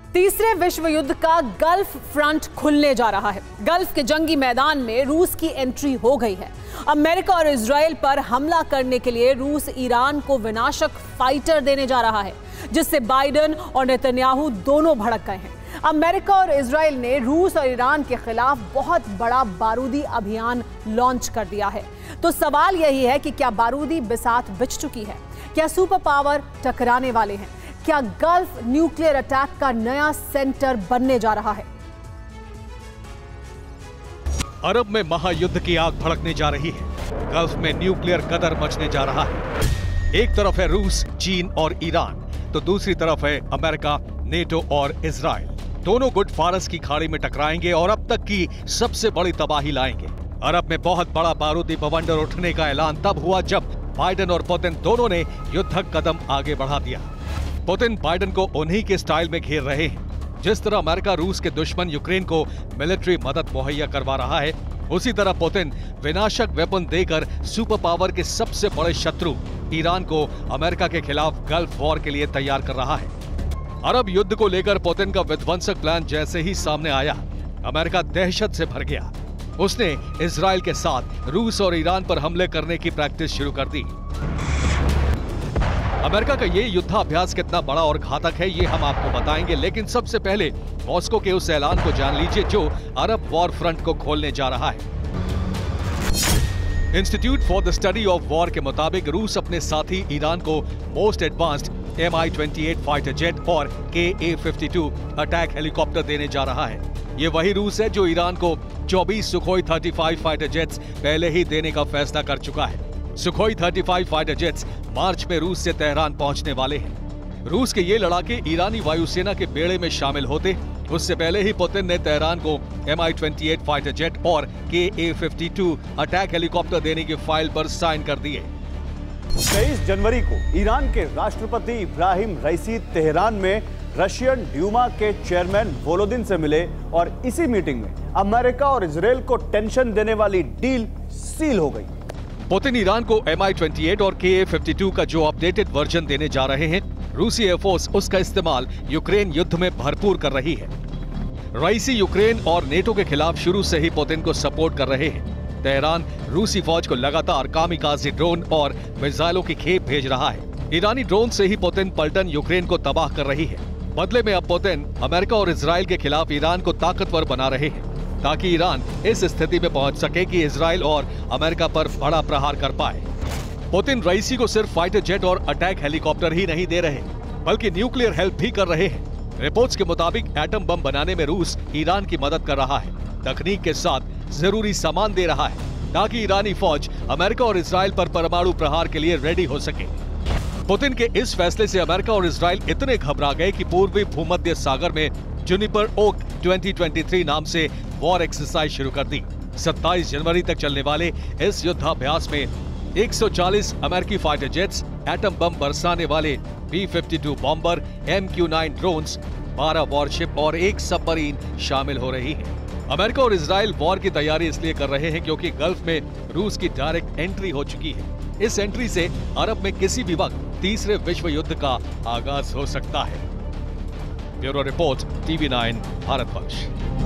तीसरे विश्व युद्ध का गल्फ फ्रंट खुलने जा रहा है। गल्फ के जंगी मैदान में रूस की एंट्री हो गई है। अमेरिका और इजराइल पर हमला करने के लिए रूस ईरान को विनाशक फाइटर देने जा रहा है, जिससे बाइडेन और नेतन्याहू दोनों भड़क गए हैं। अमेरिका और इजराइल ने रूस और ईरान के खिलाफ बहुत बड़ा बारूदी अभियान लॉन्च कर दिया है। तो सवाल यही है कि क्या बारूदी बिसात बिछ चुकी है? क्या सुपर पावर टकराने वाले हैं? क्या गल्फ न्यूक्लियर अटैक का नया सेंटर बनने जा रहा है? अरब में महायुद्ध की आग भड़कने जा रही है। गल्फ में न्यूक्लियर कदर मचने जा रहा है। एक तरफ है रूस, चीन और ईरान, तो दूसरी तरफ है अमेरिका, नेटो और इजराइल। दोनों गुट फारस की खाड़ी में टकराएंगे और अब तक की सबसे बड़ी तबाही लाएंगे। अरब में बहुत बड़ा बारूदी बवंडर उठने का ऐलान तब हुआ जब बाइडेन और पुतिन दोनों ने युद्धक कदम आगे बढ़ा दिया। पुतिन बाइडेन को उन्हीं के स्टाइल में घेर रहे हैं। जिस तरह अमेरिका रूस के दुश्मन यूक्रेन को मिलिट्री मदद मुहैया करवा रहा है, उसी तरह पुतिन विनाशक वेपन देकर सुपर पावर के सबसे बड़े शत्रु ईरान को अमेरिका के खिलाफ गल्फ वॉर के लिए तैयार कर रहा है। अरब युद्ध को लेकर पुतिन का विध्वंसक प्लान जैसे ही सामने आया, अमेरिका दहशत से भर गया। उसने इजराइल के साथ रूस और ईरान पर हमले करने की प्रैक्टिस शुरू कर दी। अमेरिका का ये युद्धाभ्यास कितना बड़ा और घातक है, ये हम आपको बताएंगे, लेकिन सबसे पहले मॉस्को के उस ऐलान को जान लीजिए जो अरब वॉर फ्रंट को खोलने जा रहा है। Institute for the study of war के मुताबिक रूस अपने साथी ईरान को most advanced Mi-28 fighter jet और Ka-52 अटैक हेलीकॉप्टर देने जा रहा है। ये वही रूस है जो ईरान को 24 सुखोई 35 फाइटर जेट्स पहले ही देने का फैसला कर चुका है। सुखोई 35 फाइटर जेट्स मार्च में रूस से तेहरान पहुंचने वाले हैं। रूस के ये लड़ाके ईरानी वायुसेना के बेड़े में शामिल होते, उससे पहले ही पुतिन ने तेहरान को Mi-28 फाइटर जेट और Ka-52 अटैक हेलीकॉप्टर देने की फाइल पर साइन कर दिए। 23 जनवरी को ईरान के राष्ट्रपति इब्राहिम रईसी तेहरान में रशियन ड्यूमा के चेयरमैन वोलोदिन से मिले और इसी मीटिंग में अमेरिका और इजराइल को टेंशन देने वाली डील सील हो गई। पुतिन ईरान को Mi-28 और Ka-52 का जो अपडेटेड वर्जन देने जा रहे हैं, रूसी एयरफोर्स उसका इस्तेमाल यूक्रेन युद्ध में भरपूर कर रही है। रईसी यूक्रेन और नेटो के खिलाफ शुरू से ही पुतिन को सपोर्ट कर रहे हैं। तेहरान रूसी फौज को लगातार कामिकाज़ी ड्रोन और मिसाइलों की खेप भेज रहा है। ईरानी ड्रोन से ही पुतिन पलटन यूक्रेन को तबाह कर रही है। बदले में अब पुतिन अमेरिका और इजराइल के खिलाफ ईरान को ताकतवर बना रहे हैं, ताकि ईरान इस स्थिति में पहुंच सके कि इजराइल और अमेरिका पर बड़ा प्रहार कर पाए। पुतिन रईसी को सिर्फ फाइटर जेट और अटैक हेलीकॉप्टर ही नहीं दे रहे, बल्कि न्यूक्लियर हेल्प भी कर रहे हैं। रिपोर्ट्स के मुताबिक एटम बम बनाने में रूस ईरान की मदद कर रहा है, तकनीक के साथ जरूरी सामान दे रहा है, ताकि ईरानी फौज अमेरिका और इजराइल पर परमाणु प्रहार के लिए रेडी हो सके। पुतिन के इस फैसले से अमेरिका और इजराइल इतने घबरा गए कि पूर्वी भूमध्य सागर में जुनिपर ओक 2023 नाम से वॉर एक्सरसाइज शुरू कर दी। 27 जनवरी तक चलने वाले इस युद्धाभ्यास में 140 अमेरिकी फाइटर जेट्स, एटम बम बरसाने वाले B-52 bomber, MQ-9 drones, 12 worship और 1 सबमरीन शामिल हो रही है। अमेरिका और इजराइल वॉर की तैयारी इसलिए कर रहे हैं क्योंकि गल्फ में रूस की डायरेक्ट एंट्री हो चुकी है। इस एंट्री से अरब में किसी भी वक्त तीसरे विश्व युद्ध का आगाज हो सकता है। Bureau report, TV9 Bharatvarsh.